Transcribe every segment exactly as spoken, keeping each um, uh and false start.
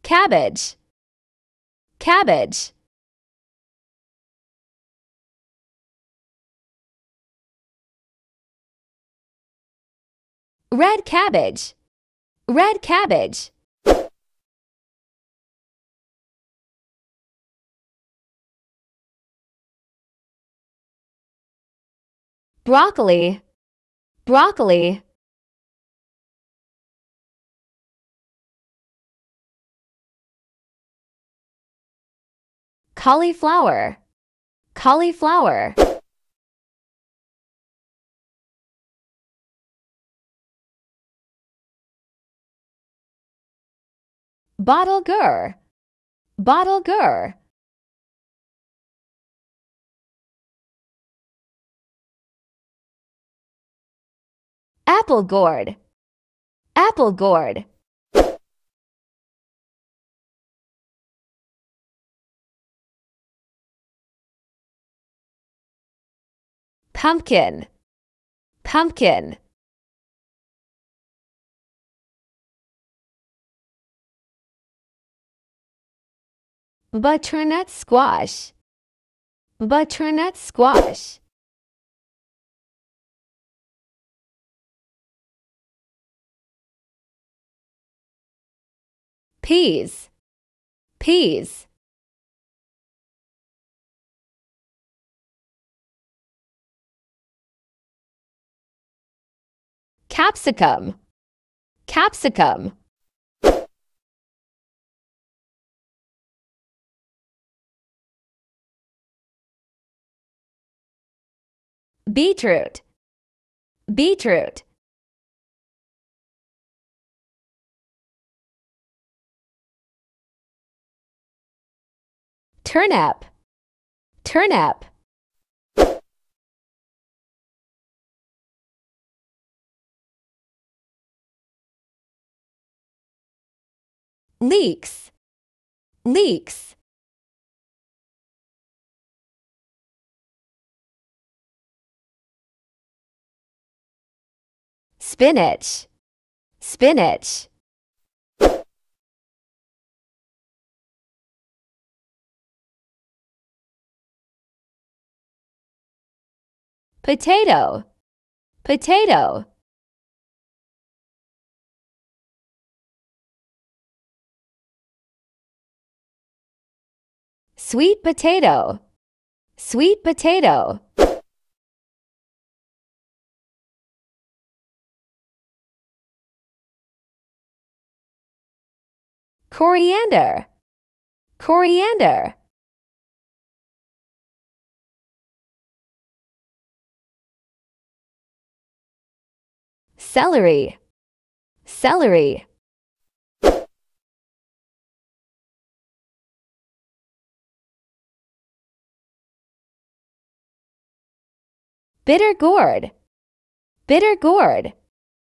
cabbage, cabbage. Red cabbage, red cabbage. Broccoli, broccoli. Cauliflower, cauliflower. Bottle gourd, bottle gourd. Apple gourd, apple gourd. Pumpkin, pumpkin. Butternut squash, butternut squash. Peas, peas. Capsicum, capsicum. Beetroot, beetroot. Turnip, turnip. Leeks, leeks. Spinach, spinach. Potato, potato. Sweet potato, sweet potato. Coriander, coriander. Celery, celery. Bitter gourd, bitter gourd.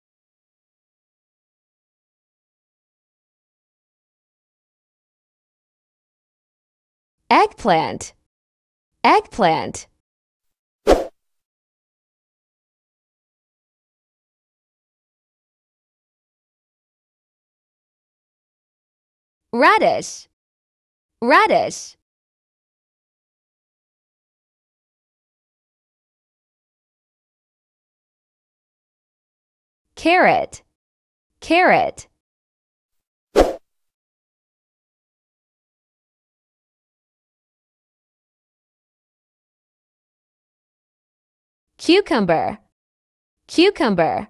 Eggplant, eggplant. Radish, radish. Carrot, carrot. Cucumber, cucumber.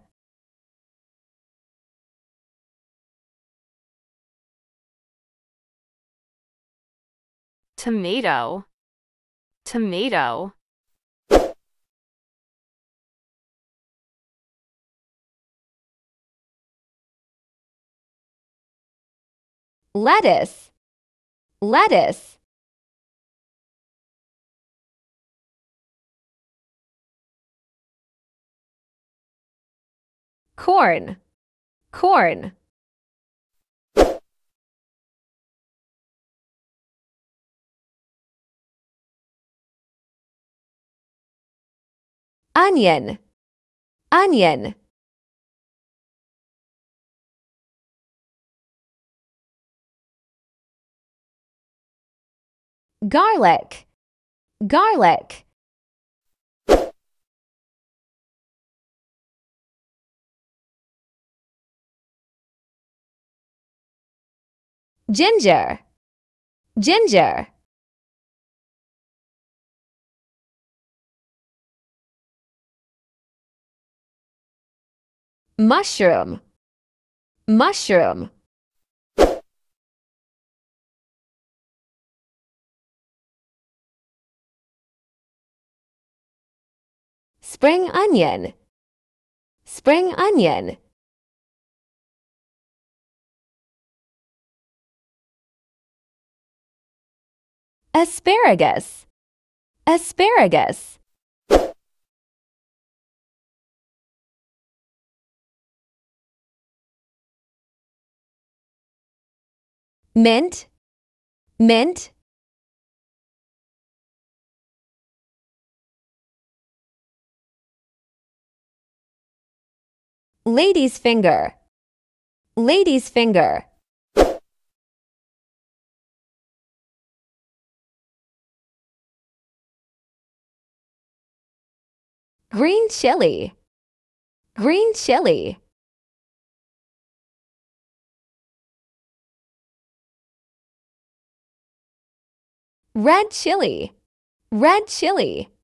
Tomato, tomato. Lettuce, lettuce. Corn, corn. Onion, onion. garlic, garlic. Ginger, ginger. Mushroom, mushroom. Spring onion, spring onion. Asparagus, asparagus. Mint, mint. Lady's finger, lady's finger. Green chili, green chili. Red chili, red chili.